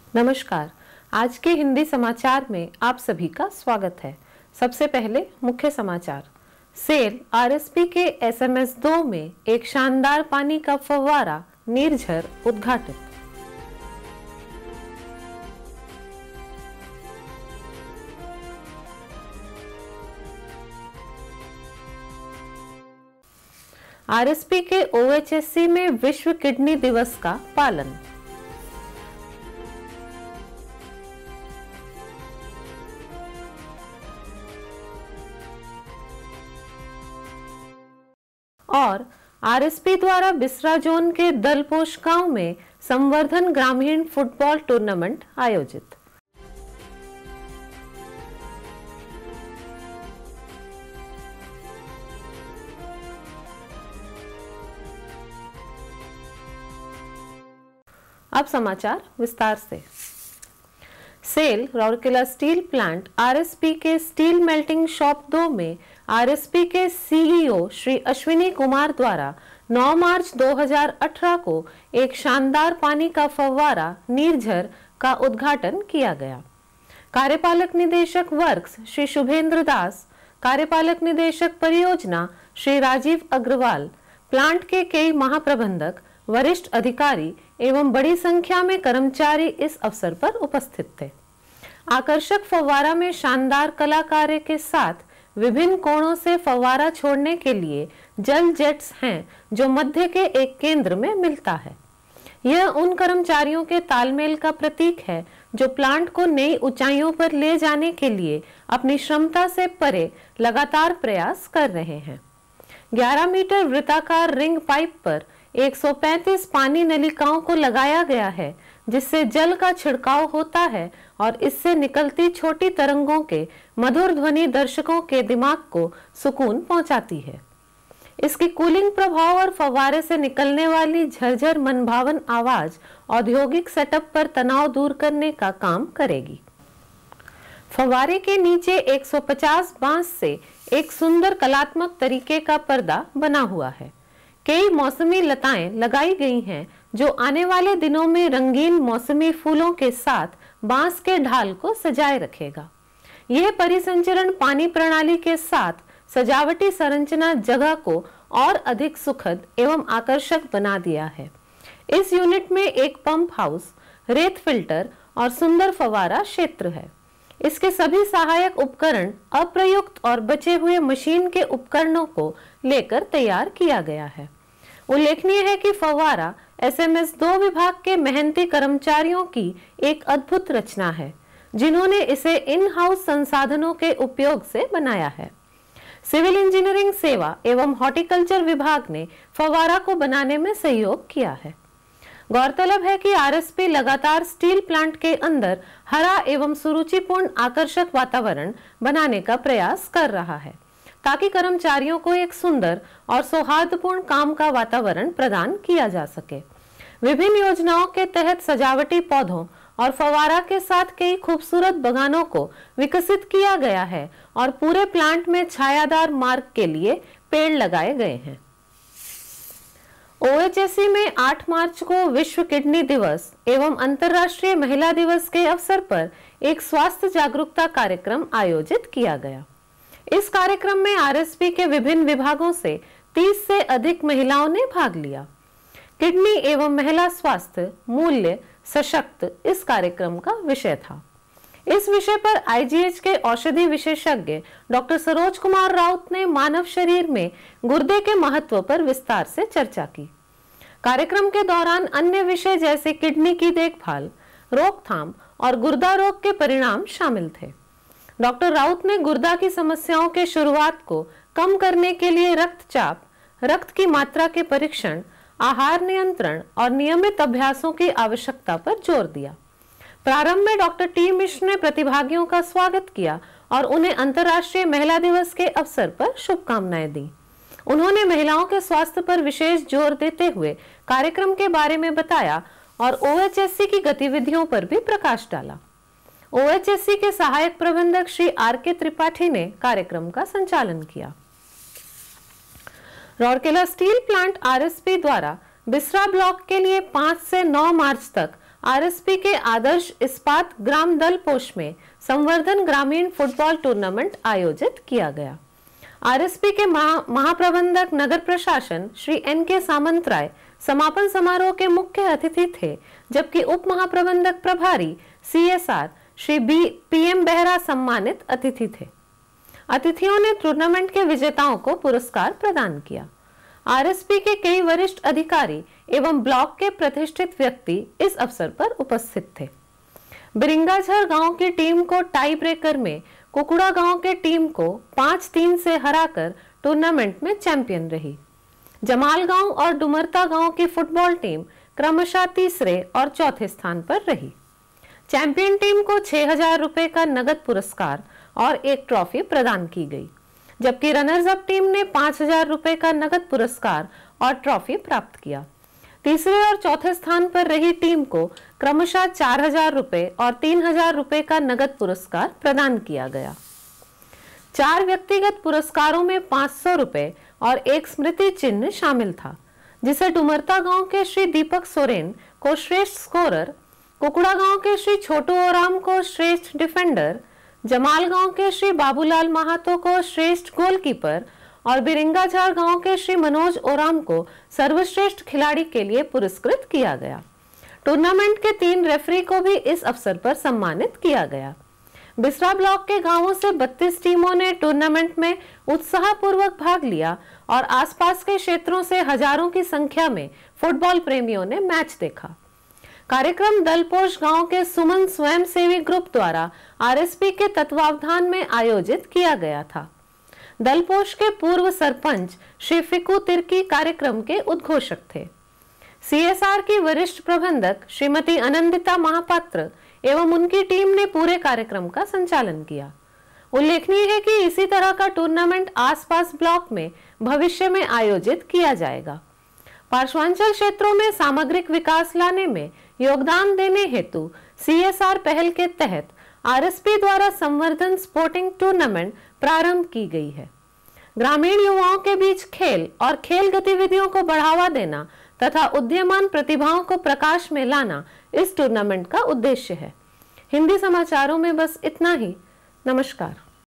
नमस्कार। आज के हिंदी समाचार में आप सभी का स्वागत है। सबसे पहले मुख्य समाचार। सेल आरएसपी के एसएमएस 2 में एक शानदार पानी का फव्वारा नीरझर उद्घाटित। आरएसपी के ओएचएससी में विश्व किडनी दिवस का पालन। और आरएसपी द्वारा बिसरा जोन के दलपोश गांव में संवर्धन ग्रामीण फुटबॉल टूर्नामेंट आयोजित। अब समाचार विस्तार से। SAIL Rourkela steel plant RSP के स्टील मेल्टिंग शॉप 2 में आरएसपी के सीईओ श्री अश्विनी कुमार द्वारा 9 मार्च 2018 को एक शानदार पानी का फव्वारा नीरझर का उद्घाटन किया गया। कार्यपालक निदेशक वर्क्स श्री शुभेंद्र दास, कार्यपालक निदेशक परियोजना श्री राजीव अग्रवाल, प्लांट के कई महाप्रबंधक, वरिष्ठ अधिकारी एवं बड़ी संख्या में कर्मचारी इस अवसर पर उपस्थित थे। आकर्षक फव्वारा में शानदार कलाकारी के साथ विभिन्न कोणों से फव्वारा छोड़ने के लिए जल जेट्स हैं जो मध्य के एक केंद्र में मिलता है। यह उन कर्मचारियों के तालमेल का प्रतीक है जो प्लांट को नई ऊंचाइयों पर ले जाने के लिए अपनी क्षमता से परे लगातार प्रयास कर रहे हैं। 11 मीटर वृत्ताकार रिंग पाइप पर 135 पानी नलिकाओं को लगाया गया है जिससे जल का छिड़काव होता है और इससे निकलती छोटी तरंगों के मधुर ध्वनि दर्शकों के दिमाग को सुकून पहुंचाती है। इसकी कूलिंग प्रभाव और फव्वारे से निकलने वाली झरझर मनभावन आवाज औद्योगिक सेटअप पर तनाव दूर करने का काम करेगी। फव्वारे के नीचे 150 बांस से एक सुंदर कलात्मक तरीके का पर्दा बना हुआ है। कई मौसमी लताएं लगाई गई हैं जो आने वाले दिनों में रंगीन मौसमी फूलों के साथ बांस के ढाल को सजाए रखेगा। यह परिसंचरण पानी प्रणाली के साथ सजावटी संरचना जगह को और अधिक सुखद एवं आकर्षक बना दिया है। इस यूनिट में एक पंप हाउस, रेत फिल्टर और सुंदर फव्वारा क्षेत्र है। इसके सभी सहायक उपकरण अप्रयुक्त और बचे हुए मशीन के उपकरणों को लेकर तैयार किया गया है। उल्लेखनीय है कि फव्वारा एसएमएस 2 विभाग के मेहनती कर्मचारियों की एक अद्भुत रचना है जिन्होंने इसे इन हाउस संसाधनों के उपयोग से बनाया है। सिविल इंजीनियरिंग सेवा एवं हॉर्टिकल्चर विभाग ने फव्वारा को बनाने में सहयोग किया है। गौरतलब है कि आरएसपी लगातार स्टील प्लांट के अंदर हरा एवं सुरुचिपूर्ण आकर्षक वातावरण बनाने का प्रयास कर रहा है ताकि कर्मचारियों को एक सुंदर और सौहार्दपूर्ण काम का वातावरण प्रदान किया जा सके। विभिन्न योजनाओं के तहत सजावटी पौधों और फव्वारा के साथ कई खूबसूरत बगानों को विकसित किया गया है और पूरे प्लांट में छायादार मार्ग के लिए पेड़ लगाए गए हैं। ओएचएससी में 8 मार्च को विश्व किडनी दिवस एवं अंतर्राष्ट्रीय महिला दिवस के अवसर पर एक स्वास्थ्य जागरूकता कार्यक्रम आयोजित किया गया। इस कार्यक्रम में आरएसपी के विभिन्न विभागों से 30 से अधिक महिलाओं ने भाग लिया। किडनी एवं महिला स्वास्थ्य मूल्य सशक्त इस कार्यक्रम का विषय था। इस विषय पर आईजीएच के औषधि विशेषज्ञ डॉक्टर सरोज कुमार राउत ने मानव शरीर में गुर्दे के महत्व पर विस्तार से चर्चा की। कार्यक्रम के दौरान अन्य विषय जैसे किडनी की देखभाल, रोकथाम और गुर्दा रोग के परिणाम शामिल थे। डॉक्टर राउत ने गुर्दा की समस्याओं के शुरुआत को कम करने के लिए रक्तचाप, रक्त की मात्रा के परीक्षण, आहार नियंत्रण और नियमित अभ्यासों की आवश्यकता पर जोर दिया। प्रारंभ में डॉक्टर टी मिश्र ने प्रतिभागियों का स्वागत किया और उन्हें अंतर्राष्ट्रीय महिला दिवस के अवसर पर शुभकामनाएं दी। उन्होंने महिलाओं के स्वास्थ्य पर विशेष जोर देते हुए कार्यक्रम के बारे में बताया और ओएचएससी की गतिविधियों पर भी प्रकाश डाला। ओएचएससी के सहायक प्रबंधक श्री आर.के. त्रिपाठी ने कार्यक्रम का संचालन किया। राउरकेला स्टील प्लांट आरएसपी द्वारा बिसरा ब्लॉक के लिए 5 से 9 मार्च तक आरएसपी के आदर्श इस्पात ग्राम दलपोश में संवर्धन ग्रामीण फुटबॉल टूर्नामेंट आयोजित किया गया। आरएसपी के महाप्रबंधक नगर प्रशासन श्री एन.के. सामंतराय समापन समारोह के मुख्य अतिथि थे, जबकि उप महाप्रबंधक प्रभारी CSR श्री PM बेहरा सम्मानित अतिथि थे। अतिथियों ने टूर्नामेंट के विजेताओं को पुरस्कार प्रदान किया। आरएसपी के कई वरिष्ठ अधिकारी एवं ब्लॉक के प्रतिष्ठित व्यक्ति इस अवसर पर उपस्थित थे। बिरिंगाझर गांव की टीम को टाई ब्रेकर में कुकुड़ा गांव के टीम को 5-3 से हराकर टूर्नामेंट में चैंपियन रही। जमाल गांव और डुमरता गांव की फुटबॉल टीम क्रमशः तीसरे और चौथे स्थान पर रही। चैंपियन टीम को 6,000 रुपए का नगद पुरस्कार और एक ट्रॉफी प्रदान की गई, जबकि रनर्स अप टीम ने 5,000 रुपए का नगद पुरस्कार और ट्रॉफी प्राप्त किया। तीसरे और चौथे स्थान पर रही टीम को क्रमशः 4,000 रुपए और 3,000 रुपए का नगद पुरस्कार प्रदान किया गया। 4 व्यक्तिगत पुरस्कारों में 500 रुपए और एक स्मृति चिन्ह शामिल था, जिसे डुमरता गांव के श्री दीपक सोरेन को श्रेष्ठ स्कोरर, कुकुड़ा गांव के श्री छोटू ओराम को श्रेष्ठ डिफेंडर, जमाल गांव के श्री बाबूलाल महातो को श्रेष्ठ गोलकीपर और बिरिंगाझार गांव के श्री मनोज ओराम को सर्वश्रेष्ठ खिलाड़ी के लिए पुरस्कृत किया गया। टूर्नामेंट के 3 रेफरी को भी इस अवसर पर सम्मानित किया गया। बिसरा ब्लॉक के गांवों से 32 टीमों ने टूर्नामेंट में उत्साहपूर्वक भाग लिया और आसपास के क्षेत्रों से हजारों की संख्या में फुटबॉल प्रेमियों ने मैच देखा। कार्यक्रम दलपोश गांव के सुमन स्वयंसेवी ग्रुप द्वारा आरएसपी के तत्वावधान में आयोजित किया गया था। दलपोश के पूर्व सरपंच श्री फिकू तिर्की कार्यक्रम के उद्घोषक थे। CSR की वरिष्ठ प्रबंधक श्रीमती आनंदिता महापात्र एवं उनकी टीम ने पूरे कार्यक्रम का संचालन किया। उल्लेखनीय है कि इसी तरह का टूर्नामेंट आसपास ब्लॉक में भविष्य में आयोजित किया जाएगा। पार्श्वांचल क्षेत्रों में सामग्रिक विकास लाने में योगदान देने हेतु CSR पहल के तहत आरएसपी द्वारा संवर्धन स्पोर्टिंग टूर्नामेंट प्रारंभ की गई है। ग्रामीण युवाओं के बीच खेल और खेल गतिविधियों को बढ़ावा देना तथा उदीयमान प्रतिभाओं को प्रकाश में लाना इस टूर्नामेंट का उद्देश्य है। हिंदी समाचारों में बस इतना ही। नमस्कार।